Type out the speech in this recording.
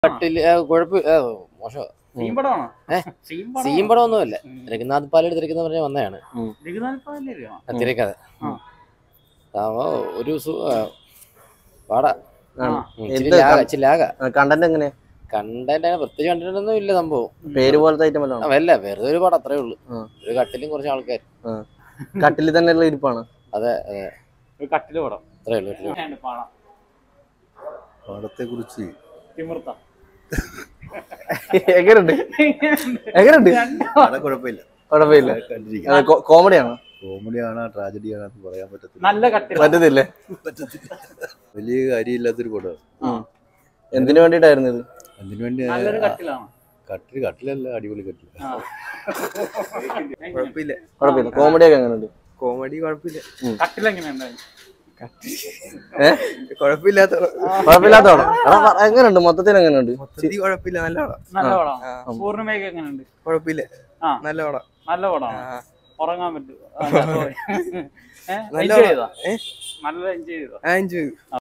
കുഴപ്പമില്ല, മോശം സീൻ പടമൊന്നുമല്ല. രഘുനാഥ് പാലയുടെ തിരക്കെന്ന് പറഞ്ഞാൽ വന്നതാണ് തിരക്കഥ. ഒരു പാടാ കണ്ടന്റ് എങ്ങനെ? കണ്ടന്റ് പ്രത്യേകിച്ച് കണ്ടിട്ടൊന്നും ഇല്ല. സംഭവം പേര് പോലത്തെ ഐറ്റം അല്ല, വെറുതെ ഒരു പടം അത്രേ ഉള്ളൂ. ഒരു കട്ടിലും കുറച്ച് ആൾക്കാർ കട്ടിൽ തന്നെയുള്ള ഇരിപ്പാണ്. അതെ അതെ, കട്ടില് പടം അത്രേ ഉള്ളൂ. പടത്തെ കുറിച്ച് എങ്ങനെയുണ്ട്? എങ്ങനെയുണ്ട്? കുഴപ്പമില്ല, കോമഡിയാണോ? കോമഡിയാണോ ട്രാജഡിയാണോ പറയാൻ പറ്റത്തില്ലേ? വലിയ കാര്യമില്ലാത്തൊരു പടമാണ്. എന്തിനു വേണ്ടിട്ടായിരുന്നു ഇത്? അതിനു വേണ്ടി കട്ടിലല്ല, അടിപൊളി കട്ടില. കുഴപ്പമില്ല. കോമഡിയൊക്കെ എങ്ങനെയുണ്ട്? കോമഡി കുഴപ്പമില്ല. കുഴപ്പമില്ലാത്തോളം എങ്ങനെയുണ്ട്? മൊത്തത്തിൽ എങ്ങനെയുണ്ട്? കുഴപ്പമില്ല, നല്ല പടം. പൂർണ്ണിമയൊക്കെ എങ്ങനെയുണ്ട്? കുഴപ്പമില്ല, നല്ല പടം. നല്ല പടം. ഉറങ്ങാൻ പറ്റും. നല്ല എൻജോയ് ചെയ്തോ? എൻജോയ് ചെയ്തു.